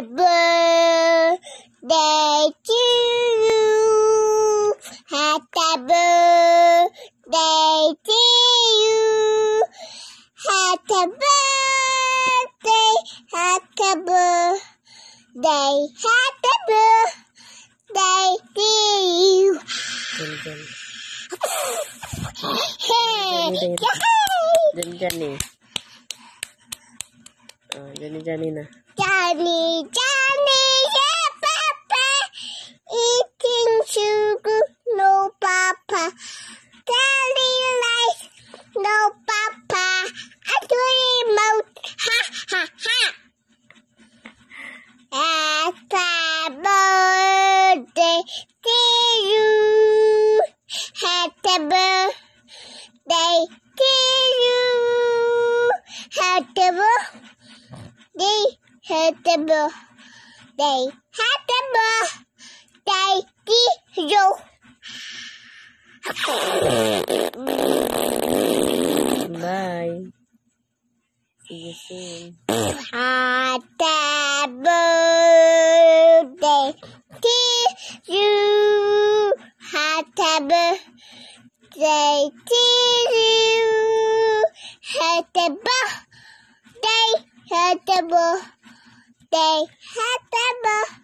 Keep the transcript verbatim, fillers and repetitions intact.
birthday to you. Happy birthday to you. Happy birthday, happy birthday, happy birthday to you. Jangan, jangan, jangan nih. Oh, Jani Jani nah. Johnny, Johnny, yeah, Papa, eating sugar, no Papa, telling lies, no Papa, I do remote, ha ha ha. Happy birthday to you, happy birthday to you, happy birthday. Happy birthday, happy birthday to you. Bye. See you soon. Happy birthday to you. Happy birthday to you. Happy birthday, happy birthday. Day, happy birthday.